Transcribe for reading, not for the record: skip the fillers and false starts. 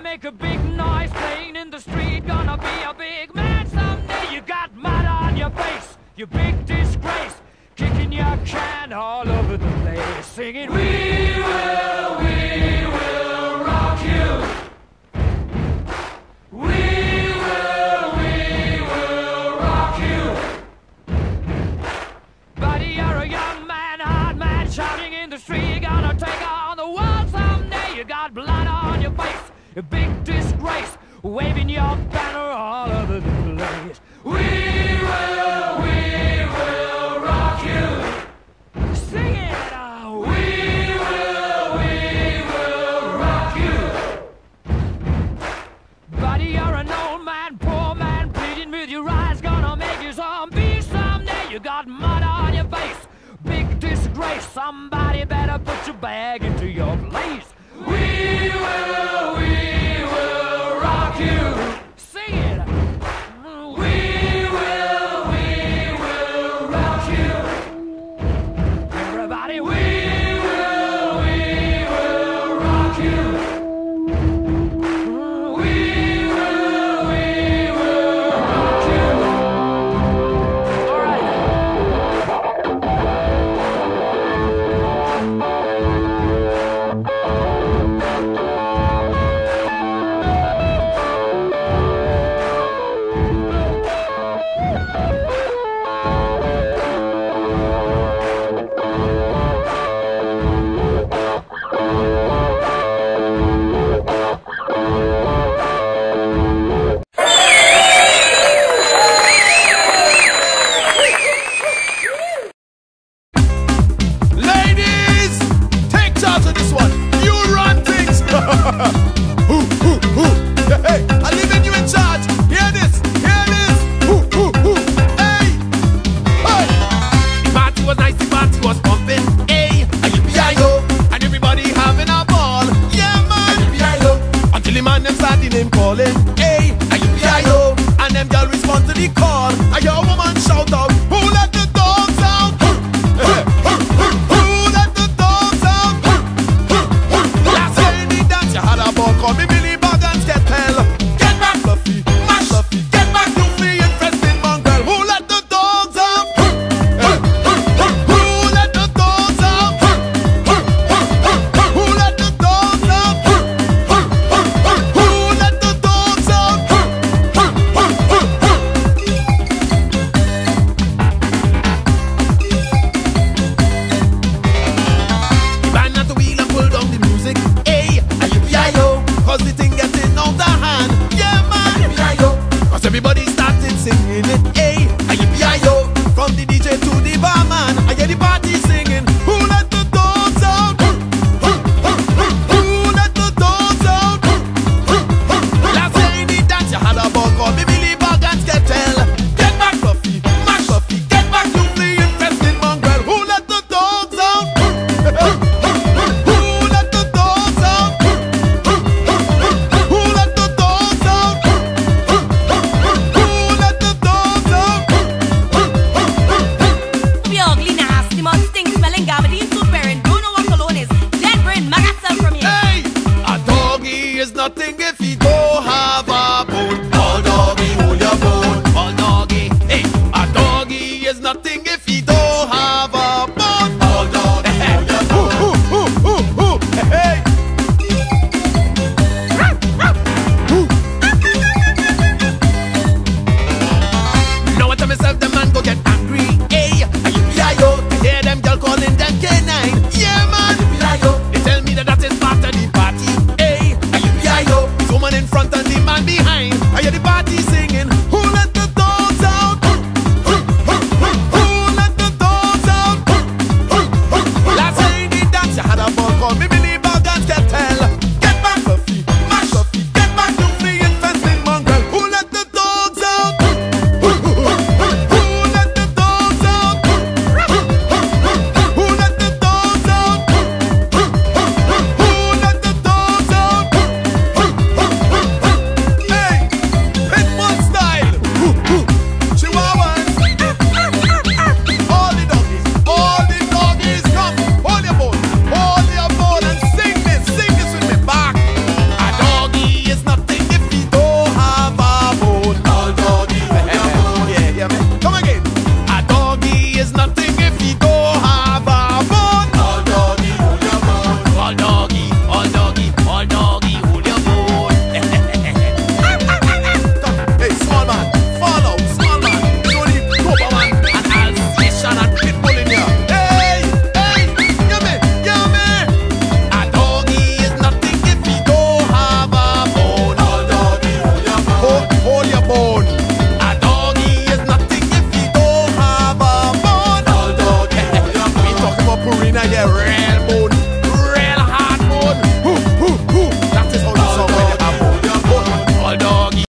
make a big noise playing in the street. Gonna be a big man someday. You got mud on your face, you big disgrace. Kicking your can all over the place, singing, we will rock you. We will rock you. Buddy, you're a young man, hard man, shouting in the street. You're gonna take on the world someday. You got blood on your face, a big disgrace, waving your banner all over the place. We will rock you. Sing it out. We will rock you. Buddy, you're an old man, poor man, pleading with your eyes. Gonna make you zombie someday. You got mud on your face, big disgrace. Somebody better put your bag into your place. We will rock you. Sing it. We will rock you. Everybody, we will rock you. We will rock you. All right. Ladies, take charge of this one. You run things. Hey, I'm leaving you in charge. Hear this, hear this. Hey, hey. The party was nice, the party was pumping. Hey, yippee-yi-yo, and everybody having a ball. Yeah, man, yippee-yi-yo. Until the man them start the name calling. Hey, yippee-yi-yo, and them girl respond to the call. I hear a woman